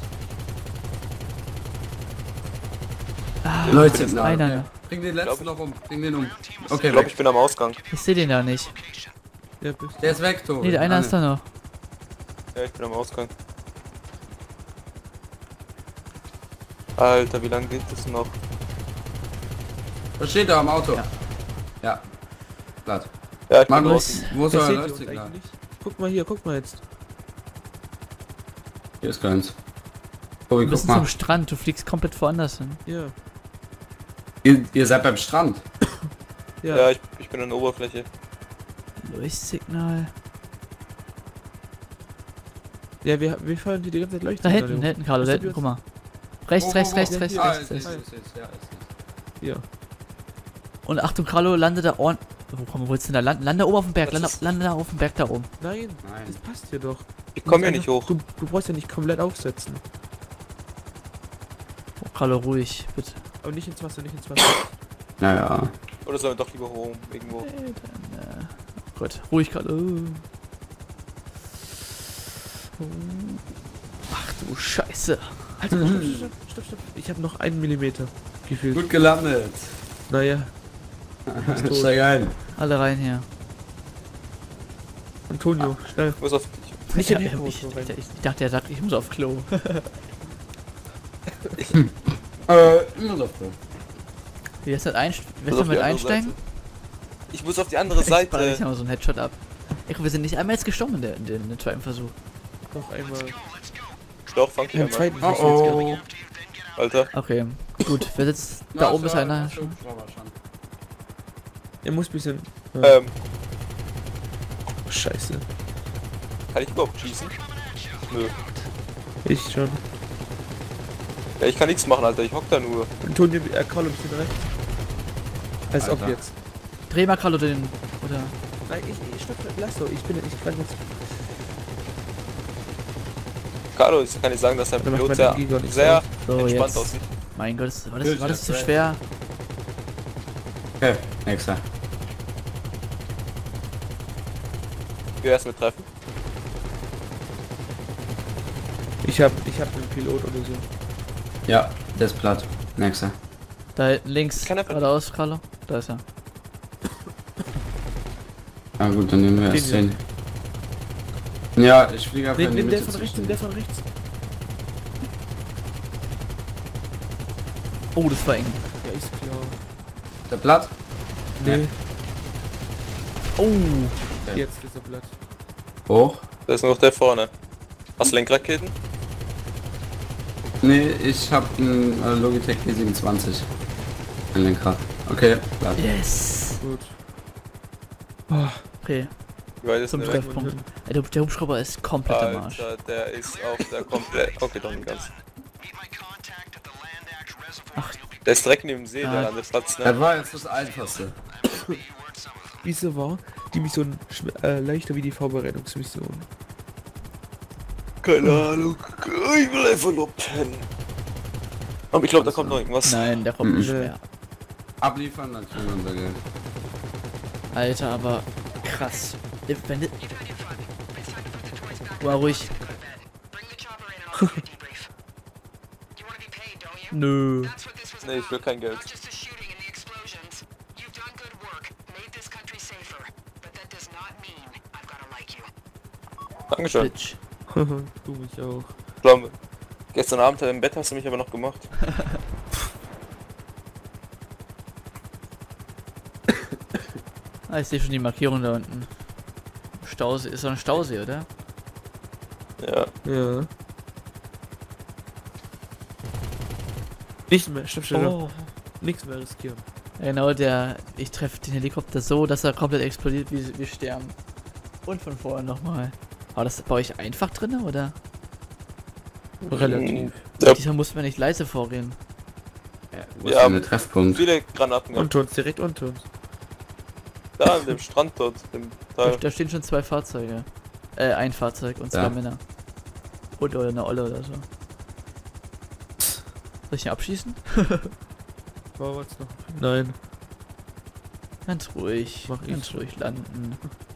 Ah, Leute, das ist na, einer. okay. Bring den letzten noch um. Bring den um. Ich Okay, glaube, weg. ich bin am Ausgang. Ich sehe den da nicht. Ja, bist Der ist weg, Tobi. Nee, der eine Ah, ist da noch. Ja, ich bin am Ausgang. Alter, wie lange geht das noch? Was steht da am Auto? Ja. Ja. Blatt. Ja, ich bin Markus, draußen. wo ist Wer euer seht ihr uns Leuchtsignal? eigentlich? Guck mal hier, guck mal jetzt. Hier ist keins. Tobi, Du guck bist mal. zum Strand, du fliegst komplett woanders hin. Ja. Ihr, ihr seid beim Strand. Ja. Ja, ich, ich bin an der Oberfläche. Leuchtsignal. Ja, wir, wir fahren hier die ganze Zeit leuchten. Da hinten, da hinten, Carlo, da Was hinten, ist guck mal. Rechts, Wo, wo, rechts, wo? rechts, Ja, rechts, hier. Ah, rechts, ist, rechts. ist, ist, ist, ja, ist. Ja. Und Achtung, Carlo, lande da ordentlich. Wo komm, wo willst du denn da landen? Lande oben auf dem Berg, Das lande, ist- lande da auf dem Berg da oben. Nein, Nein. das passt hier doch. Ich Du komme musst hier nicht einfach- hoch. Du, du brauchst ja nicht komplett aufsetzen. Oh, Carlo, ruhig, bitte. Aber nicht ins Wasser, nicht ins Wasser. Naja. Oder sollen wir doch lieber hoch irgendwo? Äh, dann, äh, Gut, ruhig, Carlo. Oh. Ach du Scheiße. Alter, stopp, stopp, stopp, stopp. Ich habe noch einen Millimeter gefühlt. Gut gelandet. Naja, Steig ein. Alle rein hier. Antonio, schnell. Ich muss auf... Nicht Ja, in ich, den ich, Auto rein. ich, ich dachte, er sagt, ich muss auf Klo. Äh, immer doch so. Wie ist das einst muss Willst auf du die mit andere einsteigen? Seite. Ich muss auf die andere Ich baller Seite. nicht mal so einen Headshot ab. Ey, wir sind nicht einmal jetzt gestorben in der, in der, in der zweiten Versuch. Noch einmal. Doch, fang ich Im einmal. zweiten Oh Versuch jetzt oh. Alter. Okay, gut. Wer sitzt da oben ist einer. schon. Er muss ein bisschen. Ja. Ähm, Scheiße. kann ich überhaupt schießen? Nö. Ich schon. Ja, ich kann nichts machen, Alter. Ich hock da nur. Antonio, er Carlo ein bisschen rechts. Als ob Alter. jetzt. Dreh mal Carlo den. Oder. Nein, ich, ich stopp, lass so. Ich bin, ich kann jetzt. Carlo, ich kann nicht sagen, dass der Dann macht Pilot mein sehr, M G gar nichts sehr aus. So, entspannt jetzt. aussieht. Mein Gott, das, war, das, Bild war das jetzt so rechts. schwer? Okay, nächster. Wir erst mit treffen. Ich hab, ich hab einen Pilot oder so. Ja, der ist platt. Nächster. Da hinten links, Kann er- geradeaus, Carlo. Da ist er. Ah gut, dann nehmen wir Den erst hier. den. Ja, ich fliege einfach Nimm, in die nimm der Mitte von rechts, zwischen nimm der von rechts. Oh, das war eng. Ja, ist klar. Der platt? Nee, Oh, jetzt ist er platt. Hoch? Da ist noch der vorne. Hast du Lenkraketen? Nee, ich hab einen äh, Logitech G siebenundzwanzig. Ein Lenkrad. Okay, platt. yes. Gut. Oh, Okay, Wie weit ist zum denn der weg? Treffpunkt. Ey, der, der Hubschrauber ist komplett am Arsch. Alter, der ist auf der komplett... Okay, doch nicht ganz. Meet my contact at the Land Act Reservoir. Ach, Der ist direkt neben dem See, Ja. der Landeplatz, Das ne? war jetzt das Einfachste. wieso war die Mission schw- äh, leichter wie die Vorbereitungsmission? Keine Ahnung. Ich will einfach nur pennen. Aber ich glaube, da kommt noch irgendwas. nein, der kommt Mhm. nicht mehr. Abliefern, dann kriegen wir unser Geld. Alter, aber krass. Wenn die... War ruhig. Bring the chopper in and I'll do a debrief. You want to be paid, don't you? Nö. That's what this was Nee, ich will about. kein Geld. Not just the shooting and the explosions. You've done good work, made this country safer. But that does not mean I've got to like you. Dankeschön. Bitch. Du mich auch. Glaube. Gestern Abend im Bett hast du mich aber noch gemacht. Ah, ich sehe schon die Markierung da unten. Stausee, ist doch ein Stausee, oder? Ja. Ja. Nicht mehr, stopp, stopp, stopp. Oh. Nichts mehr riskieren. Genau, der. Ich treffe den Helikopter so, dass er komplett explodiert, wie wir sterben. Und von vorne nochmal. War das bei euch einfach drin, oder? Relativ. Ja, Diesmal muss man nicht leise vorgehen. Wo ist Ja, denn der Treffpunkt? viele Granaten gehabt. Unter uns, direkt unter uns. Da an dem Strand dort, dem Da, Teil. da stehen schon zwei Fahrzeuge. Äh, ein Fahrzeug und zwei Ja. Männer. Und oder eine Olle oder so. Soll ich ihn abschießen? Vorwärts noch. Nein. Ganz ruhig. Mach ich ganz so. ruhig landen.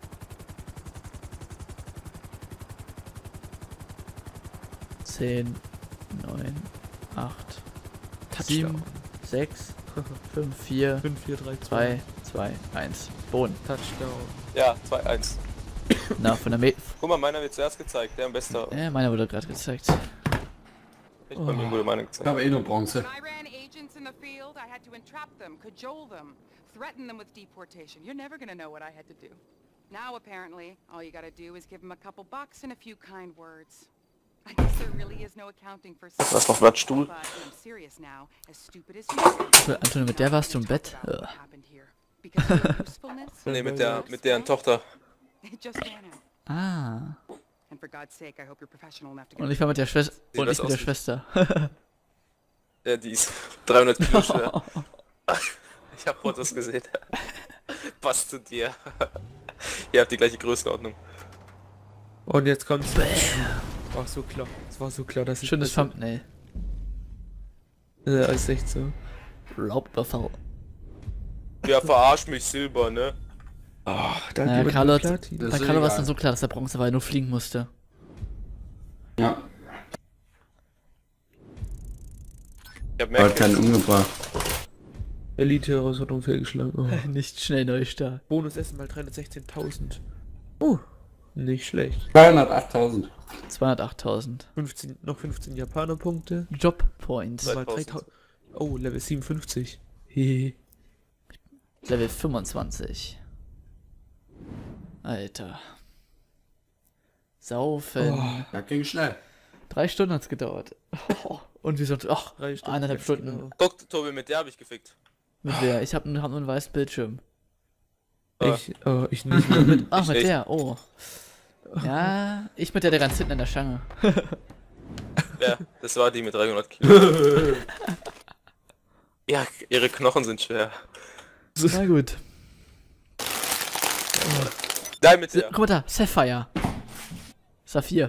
Zehn, neun, acht, sieben, sechs, fünf, vier, fünf, vier, drei, zwei, zwei, eins. Boden. Touchdown. Ja, zwei eins. Na, von der Me... Guck mal, meiner wird zuerst gezeigt, der am besten. Äh, meiner wurde gerade gezeigt. Ich bei mir wurde meiner Ich gezeigt. habe eh nur Bronze. When I ran agents in the field, I had to entrap them, cajole them, threaten them with deportation. You're never gonna know what I had to do. Now, apparently, all you gotta do is give them a couple bucks and a few kind words. I guess there really is no accounting for Was noch Blattstuhl? But I'm serious now, as stupid as you are. Antonio, mit der warst du im Bett? About Ugh. what happened here. Because your usefulness, Nee, mit der, mit deren Tochter. it just ran out. Ah. And for God's sake, I hope you're professional enough to Und get ich war mit der Schwester. Sieht Und das ich mit der aus wie- Schwester. Ja, die ist dreihundert Kilo schwer. Ich hab Fotos gesehen. Passt zu dir. Ihr habt die gleiche Größenordnung. Und jetzt kommt's. War so klar. Es war so klar, dass ich... Schönes Thumbnail. Ja, ist echt so. Raubüberfall. Ja, verarsch mich, Silber, ne? Oh, da Naja, jemand Carlo mit hat- Platin. Das Bei ist Carlo war es egal. dann so klar, dass der Bronze war, er nur fliegen musste. Ja, Ich hab aber mehr hat keinen umgebracht. Elite-Herausforderung fehlgeschlagen. Oh. Nicht schnell Neustart. Bonus Essen mal dreihundertsechzehntausend. Oh, nicht schlecht. zweihundertachttausend. zweihundertachttausend. fünfzehn, noch fünfzehn Japaner-Punkte. Job Points. Mal zweitausend. dreitausend. Oh, Level siebenundfünfzig. Hehe. Level fünfundzwanzig. Alter. Saufen. Oh. Das ging schnell. Drei Stunden hat's gedauert. Und wir sind, ach, Drei Stunden eineinhalb jetzt, Stunden. genau. Guck, Tobi, mit der hab ich gefickt. Mit wer? Ich hab, nur- hab nur einen weißen Bildschirm. Ich, oh, ich nicht. Ach, Ich mit nicht. der, oh. Ja, ich mit der, der ganz hinten in der Stange. Ja, das war die mit dreihundert Kilo. Ja, ihre Knochen sind schwer. Na gut. Nein, mit der. Guck mal da, Sapphire. Saphir.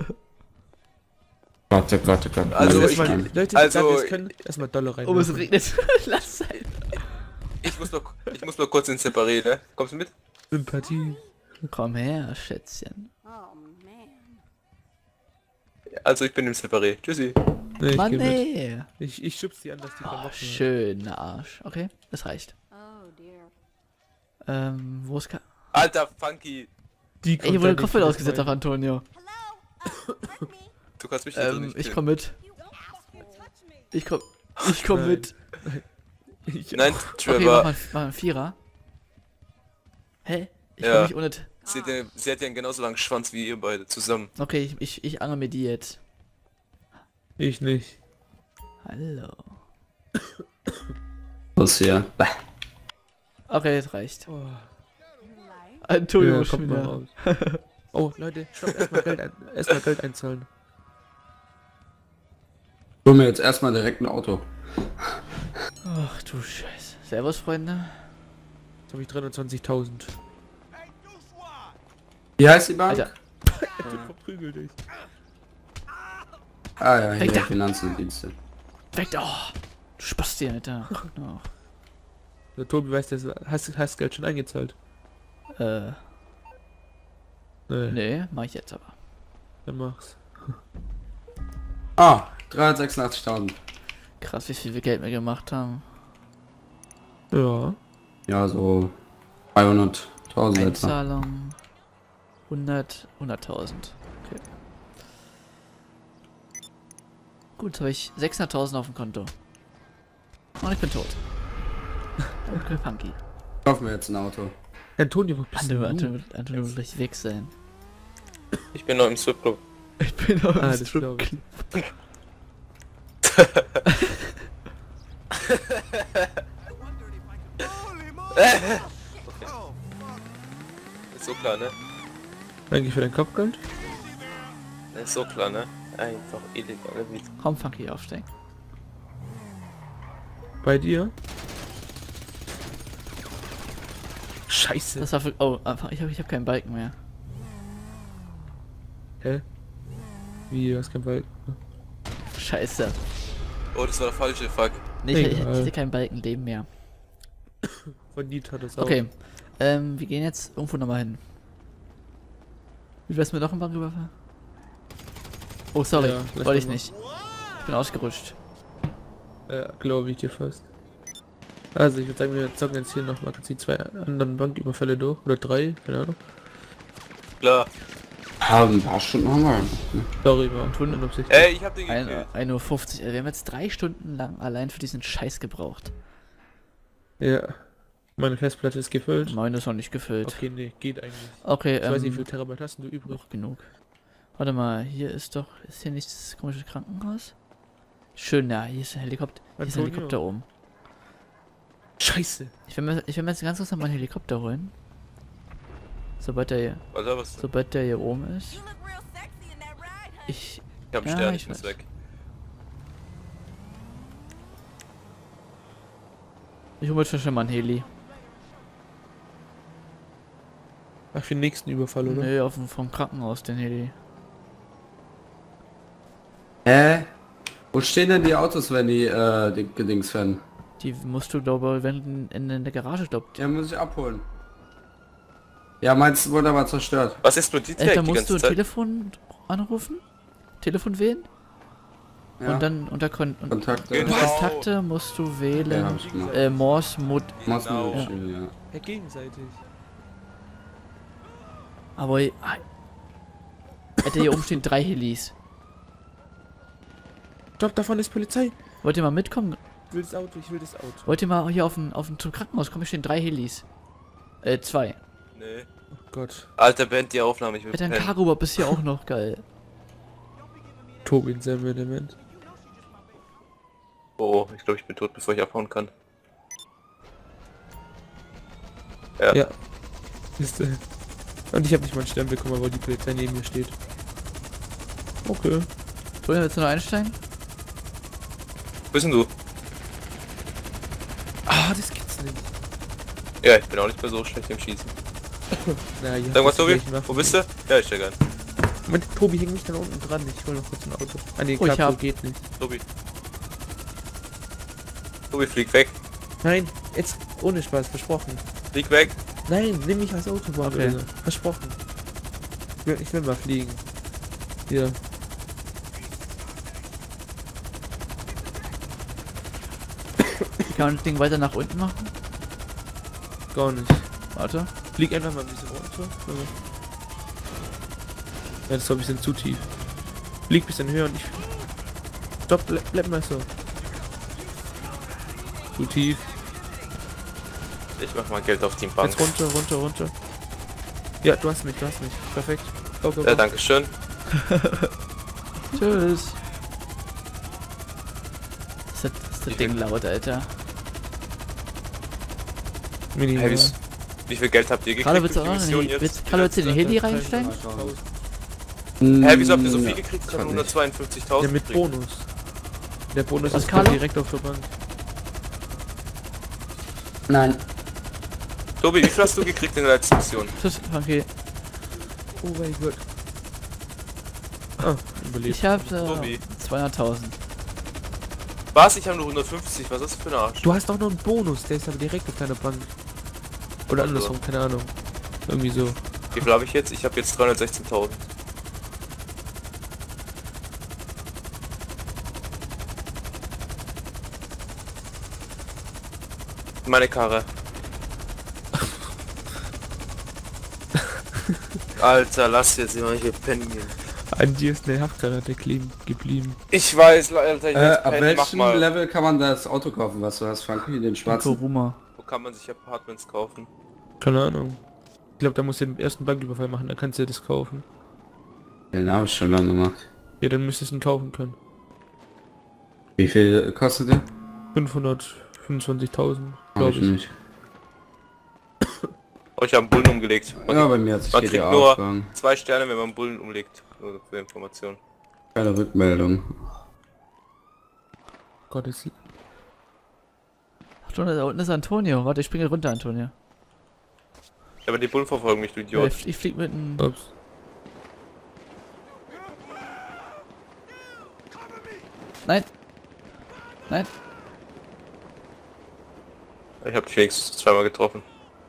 Warte, warte, warte. Also, Muss ich- erstmal, an. Leute, also- also, wir können erstmal Dollar rein. Oh, es regnet. Lass sein. Ich muss nur, ich muss nur kurz ins Separé, ne? Kommst du mit? Sympathie. Komm her, Schätzchen. Oh, man. Also ich bin im Separé. Tschüssi. Nee, ich Mann, geh mit. ey. Ich, ich schub's die an, dass die Oh, Klamotten schön, Arsch. Okay, das reicht. Ähm, wo ist Ka... Alter, Funky. Die Ey, kommt hier wurde da der nicht Kopfhörer für ausgesetzt das auf Antonio. Du kannst mich also Ähm, nicht ich killen. komm mit. Ich komm... Ich komm Nein. mit. Ich Nein, Okay, mach Trevor. mal, mach mal einen Vierer. Hä? Ich Ja. komm nicht ohne... T Sie hat, ja, sie hat ja einen genauso langen Schwanz wie ihr beide zusammen. Okay, ich, ich, ich angel mir die jetzt. Ich nicht. Hallo. Was hier? Bäh. Okay, das reicht. Oh. Antonio Ja, schon kommt mal wieder. raus. Oh, Leute, stopp, erstmal Geld, ein, erstmal Geld einzahlen. Hol mir jetzt erstmal direkt ein Auto. Ach du Scheiße. Servus, Freunde. Jetzt habe ich dreihundertzwanzigtausend. Wie heißt die Bank? Alter. Verprügel dich. Ah ja, hier Alter. Finanzendienste. Weg da. Oh, du Spasti, Alter. Oh. Der Tobi weiß, das hast, hast Geld schon eingezahlt. Äh, Nee, nee, mach ich jetzt aber. dann mach's. Ah, dreihundertsechsundachtzigtausend. Krass, wie viel wir Geld wir gemacht haben. Ja. Ja, so dreihunderttausend etwa. Einzahlung. hundert, hunderttausend. Okay. Gut, jetzt habe ich sechshunderttausend auf dem Konto. Und ich bin tot. Okay, Funky. Kauf mir jetzt ein Auto. Antonio, wo bist Antonio, du? Antonio, Antonio wird gleich weg sein. Ich bin noch im Stripclub. Ich bin auf Ah, dem das glaub ich. Stripclub. Ist so klar, ne? Danke für dein Kopfgeld. Ist so klar, ne? Einfach illegal, ne? Komm, Funky, aufsteigen. Bei dir? Scheiße. Das war für... Oh, einfach, ich habe ich hab keinen Balken mehr. Hä? Wie, du hast kein Balken? Scheiße. Oh, das war der falsche, fuck. Nee, ich, ich, ich Egal. hatte kein Balkenleben mehr. Von Nied hat es auch. Okay. Ähm, wir gehen jetzt irgendwo nochmal hin. Wie wär's mit noch ein Banküberfall? Oh, sorry. Ja, lass Wollte ich mal. nicht. Ich bin ausgerutscht. Ja, glaube ich dir fast. Also ich würde sagen, wir zocken jetzt hier noch mal die zwei anderen Banküberfälle durch. Oder drei, keine Ahnung. Klar. Ja, ein paar Stunden haben wir. Sorry, war unabsichtlich. Ey, ich hab den gekillt. ein Uhr fünfzig. Wir haben jetzt drei Stunden lang allein für diesen Scheiß gebraucht. Ja. Meine Festplatte ist gefüllt. Meine ist noch nicht gefüllt. Okay, nee, geht eigentlich. Okay, Ich ähm, weiß nicht, wie viel Terabyte hast du übrig? noch genug. Warte mal, hier ist doch... Ist hier nicht das komische Krankenhaus? Schön, ja, hier ist ein Helikopter. Hier ist ein Antonio. Helikopter oben. Scheiße. Ich will mir, ich will mir jetzt ganz kurz noch mal einen Helikopter holen. Sobald der hier, Alter, was? sobald der hier oben ist. Ich... Ich hab einen Ja, Stern, ich ich muss weiß. weg. Ich hole mir schon mal einen Heli. Ach, für den nächsten Überfall, oder? Nee, auf dem, vom Krankenhaus, den Heli. Hä? Wo stehen denn die Autos, wenn die, äh, die Gedings werden? Die musst du, glaube ich, wenn in, in der Garage, glaubt. Ja, muss ich abholen. Ja, meins wurde aber zerstört. Was explodiert Äh, hier da die musst ganze du ein Zeit? Telefon anrufen, Telefon wählen Ja, und dann unter Kon und Kontakte. Genau. Kontakte musst du Ja, wählen. hab ich gemacht. äh, Morse Mod. Muss Genau. man nicht, ja. Ja, gegenseitig. Aber ah, Alter, hier oben stehen drei Helis. Stopp, davon ist Polizei. Wollt ihr mal mitkommen? Ich will das Auto, ich will das Auto. Wollt ihr mal hier auf dem auf dem zum Krankenhaus kommen? Hier stehen drei Helis. Äh, zwei. Nee. Oh Gott. Alter, beend die Aufnahme, ich will Alter, ein pennen. Cargo-Bob ist hier auch noch geil. Tobi in seinem Element. Oh, ich glaube, ich bin tot, bevor ich abhauen kann. Ja. Ja. Ist, äh, und ich habe nicht mal einen Stern bekommen, aber die Polizei neben mir steht. Okay. Wollen wir jetzt noch einsteigen? Wo bist denn du? Ah, das gibt's nicht. Ja, ich bin auch nicht mehr so schlecht im Schießen. Na, ja, Sag mal, Tobi, gleichen Waffen. wo bist du? Ja, ich steig ein. Moment, Tobi hängt mich dann unten dran. Ich hol noch kurz ein Auto. Ah nee, Oh, ich klar, hab- so geht nicht. Tobi. Tobi, flieg weg. Nein, jetzt ohne Spaß, versprochen. Flieg weg. Nein, nimm mich als Autobahn. Okay. Versprochen. Ich will, ich will mal fliegen. Hier. Kann man das Ding weiter nach unten machen? Gar nicht. Warte. Flieg einfach mal ein bisschen runter. Ja, das war ein bisschen zu tief. Flieg ein bisschen höher und ich... Stopp, bleib, bleib mal so. Zu tief. Ich mach mal Geld auf die Bank. Jetzt runter, runter, runter. Ja, du hast mich, du hast mich. Perfekt. Go, go, go. Ja, danke schön. Tschüss. Ist das, ist das Ding laut, Alter. Minimal. Hey, wie, wie viel Geld habt ihr gekriegt? Gerade willst du für die auch noch Mission in die, jetzt? willst, Carlo, willst du in den Heli reinsteigen? Hä, wieso habt ihr so viel Ja, gekriegt? Ich kann hab nicht. hundertzweiundfünfzigtausend Ja, mit gekriegt. Bonus. Der Bonus Was, ist Carlo? direkt auf der Bank. Nein. Tobi, wie viel hast du gekriegt in der letzten Mission? Tschüss, okay. Oh mein Gott. Ah, überlebt. Ich hab Tobi. äh, zweihunderttausend. Was? Ich habe nur hundertfünfzig. Was ist das für ein Arsch? Du hast auch noch einen Bonus, der ist aber direkt auf deiner Bank. Oder Also. andersrum, keine Ahnung. Irgendwie so. Wie viel habe ich jetzt? Ich habe jetzt dreihundertsechzehntausend. Meine Karre. Alter, lass jetzt immer hier pennen gehen. An dir ist eine Haftkarate kleben geblieben. Ich weiß, Alter, ich Äh, will ab pennen, mach welchem mal. Level kann man das Auto kaufen, was du hast, Frankie? Den schwarzen? Kuruma. Wo kann man sich Apartments kaufen? Keine Ahnung. Ich glaube, da musst du den ersten Banküberfall machen, da kannst du das kaufen. Den habe ich schon lange gemacht. Ja, dann müsstest du ihn kaufen können. Wie viel kostet der? fünfhundertfünfundzwanzigtausend, Hab glaube ich ich. nicht. Oh, ich habe einen Bullen umgelegt. Man, Ja, bei mir hat sich man G kriegt T A nur aufgehangen. zwei Sterne, wenn man einen Bullen umlegt. Nur für Information. Keine Rückmeldung. Gott, ist... Ach du, da unten ist Antonio. Warte, ich springe runter, Antonio. Ja, aber die Bullen verfolgen mich, du Ja, Idiot. ich, ich flieg mit einem... Ups. Nein! Nein! Ich habe dich wenigstens zweimal getroffen.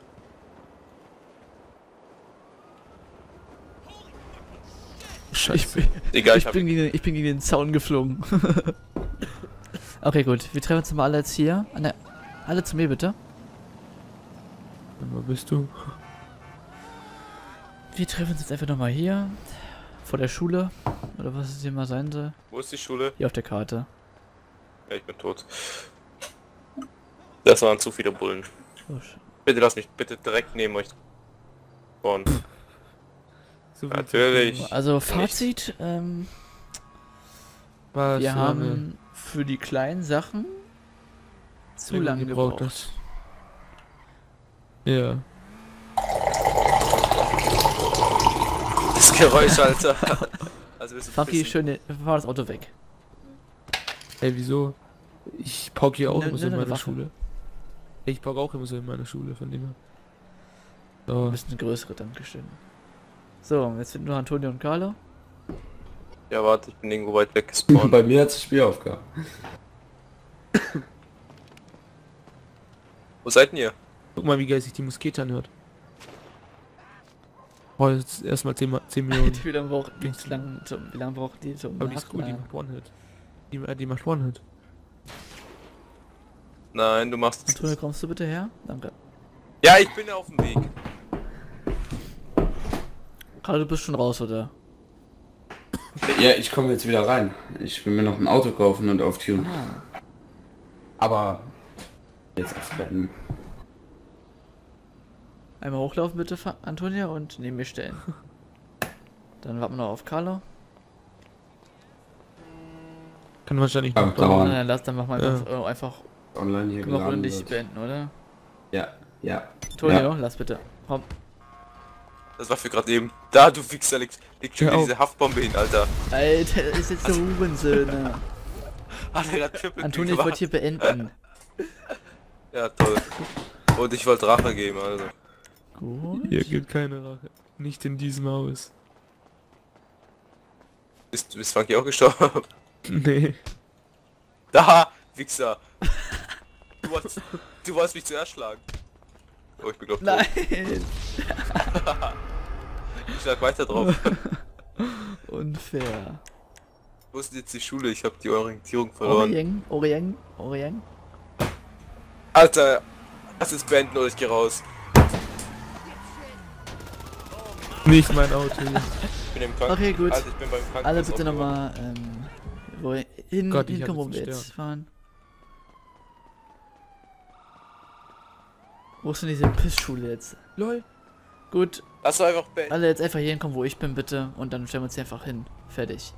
Scheiße. Ich bin, Egal, ich, ich, hab... bin gegen, den- ich bin gegen den Zaun geflogen. Okay, gut. Wir treffen uns mal alle jetzt hier. An der, alle zu mir, bitte. Wo bist du? Wir treffen uns jetzt einfach nochmal hier. Vor der Schule. Oder was es hier mal sein soll. Wo ist die Schule? Hier auf der Karte. Ja, ich bin tot. Das waren zu viele Bullen. Oh, sch- Bitte lass mich bitte direkt neben euch spawnen. So viel Natürlich. Also Fazit, ähm, Was wir lange- haben für die kleinen Sachen zu Länger lange gebraucht, gebraucht. das. Ja. Das Geräusch, Alter. Also wir sind Funky, bisschen- schön, wir fahren das Auto weg. Ey, wieso? Ich pauke hier auch Ne- immer so in ne, ne meiner Waffe. Schule. Ich pauke auch immer so in meiner Schule, von dem her. Du So. bist eine größere, Dankeschön. So, jetzt sind nur Antonio und Carlo. Ja, warte, ich bin irgendwo weit weg gespawnt. Bei mir hat das Spiel aufgehört. Wo seid denn ihr? Guck mal, wie geil sich die Muskete anhört. Boah, jetzt erstmal zehn Millionen. Wie lange braucht die zu lang, zum, wie lange braucht die zum Aber die ist gut, die Nachladen? macht One-Hit. Die, äh, die macht One-Hit. Nein, du machst es. Antonio, kommst du bitte her? Danke. Ja, ich bin ja auf dem Weg. Carlo, du bist schon raus, oder? Ja, ich komme jetzt wieder rein. Ich will mir noch ein Auto kaufen und auftun. Ah. Aber jetzt erst beenden. Einmal hochlaufen bitte, Fa- Antonio, und neben mir stellen. Dann warten wir noch auf Carlo. Kann wahrscheinlich Aber noch dauern. dauern. Na, dann lass, dann machen wir einfach, äh, einfach Online hier können wir geladen ordentlich wird. beenden, oder? Ja, ja. Antonio, lass bitte. Komm. Das war für gerade eben. Da, du Wichser, liegt, liegt schon Hör wieder auf. diese Haftbombe hin, Alter. Alter, das ist jetzt der Hurensöhne. Hat er gerade Triple Antonio, ich wollte hier beenden. Ja, toll. Und ich wollte Rache geben, also. Gut. Hier gibt keine Rache. Nicht in diesem Haus. Bist, bist Funky auch gestorben? Nee. Da, Wichser. Du wolltest, du wolltest mich zuerst schlagen. Oh, ich bin glaub tot. Nein! Ich schlag weiter drauf. Unfair. Wo ist denn jetzt die Schule? Ich habe die Orientierung verloren. Orieng, Orieng, Orieng. Alter, lass es beenden oder ich geh raus. Nicht mein Auto. Ich bin im Krankenhaus. Okay, gut. Alter, ich bin beim Krankenhaus. Alle bitte aufgewacht. nochmal, ähm, wohin, Gott, ich hinkommen, hab wo jetzt wir jetzt gestört. fahren. Wo ist denn diese Pissschule jetzt? Lol. Gut, Lass doch einfach beenden. alle jetzt einfach hier hinkommen, wo ich bin, bitte. Und dann stellen wir uns hier einfach hin. Fertig.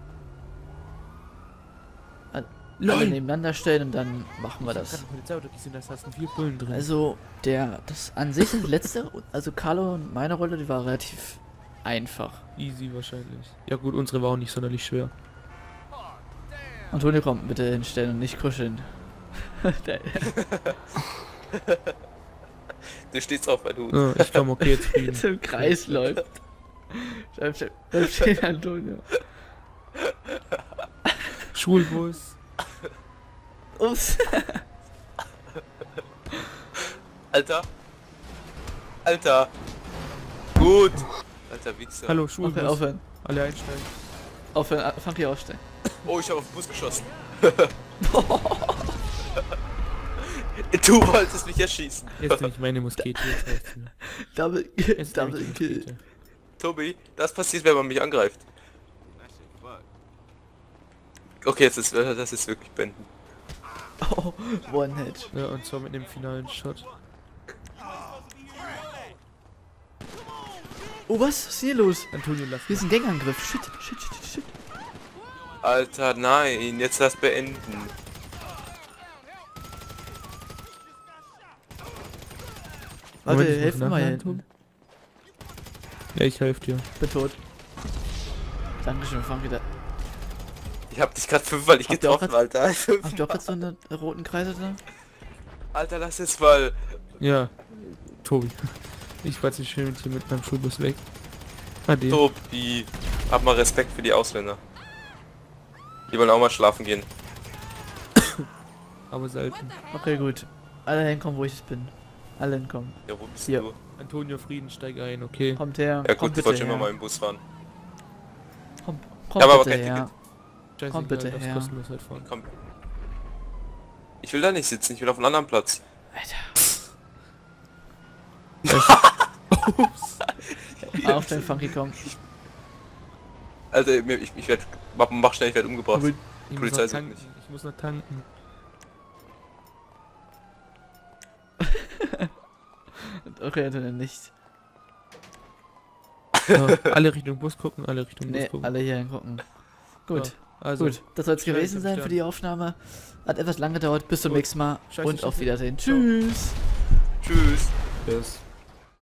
Alle, alle nebeneinander stellen und dann machen wir das. Das Polizeiauto gesehen, da saßen vier Bullen drin. Also, der, das an sich das letzte, also Carlo und meine Rolle, die war relativ einfach. Easy wahrscheinlich. Ja gut, unsere war auch nicht sonderlich schwer. Antonio, komm, bitte hinstellen und nicht kuscheln. Der- Du stehst drauf, weil du... Ja, ich komm okay jetzt fliegen. jetzt im Kreis läuft. Bleib stehen, bleib stehen, Antonio. Schulbus. Ups. Alter. Alter. Gut. Alter Wichser. Hallo, Okay, Schulbus. aufhören. Alle einsteigen. Aufhören, Funky aufstellen. Oh, ich habe auf den Bus geschossen. Du wolltest mich erschießen. Jetzt nicht meine Muskete. Jetzt reicht's mir. Double Kill, Jetzt Double nehme ich die Kill. Muskete. Tobi, das passiert, wenn man mich angreift. Okay, jetzt ist das ist wirklich beenden. Oh, One Hit. Ja, und zwar mit dem finalen Shot. Oh, was ist hier los? Antonio, lass Hier ist ein Gangangriff. Shit, shit, shit, shit. Alter, nein, jetzt das beenden. Warte, Moment, ich muss helf mir mal hier nachladen, hinten. Ja, ich helfe dir. Bin tot. Dankeschön, Funky. Da. Ich hab dich gerade fünfmal nicht Habt ihr auch getroffen, Alter. Habt ihr auch jetzt so eine roten Kreise da? Alter, lass es mal. Ja, Tobi. Ich fahr jetzt schön mit hier mit meinem Schulbus weg. Ade. Tobi, hab mal Respekt für die Ausländer. Die wollen auch mal schlafen gehen. Aber selten. Okay, gut. Alle hinkommen, wo ich jetzt bin. Alle hinkommen. Ja, wo bist Hier. du? Antonio Frieden, steig ein, okay. Kommt her. Ja kommt gut, ich bitte wollte schon her. immer mal im Bus fahren. Komm, Ja, kommt aber bitte kein her. Ticket. Scheißegal, Komm bitte darfst her. kostenlos halt fahren. Komm. Ich will da nicht sitzen, ich will auf einem anderen Platz. Alter. Auf den Funky, komm. Alter, ich, ich werde... Mach, mach schnell, ich werde umgebracht. Ich muss Polizei noch sucht tanken. mich. Ich muss noch tanken. Okay, Antonio, nicht. Ja, alle Richtung Bus gucken, alle Richtung Bus Nee, gucken. alle hier hingucken. Gut. Ja, also, Gut, das soll es schnell gewesen zum sein für Stern. die Aufnahme. Hat etwas lang gedauert. Bis zum Gut. nächsten Mal Scheiße, und auf Scheiße. Wiedersehen. Ciao. Tschüss. Tschüss. Tschüss.